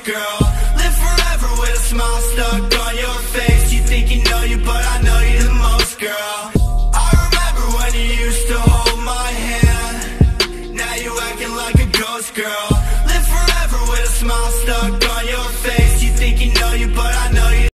girl. Live forever with a smile stuck on your face. You think you know you, but I know you the most, girl. I remember when you used to hold my hand. Now you acting like a ghost, girl.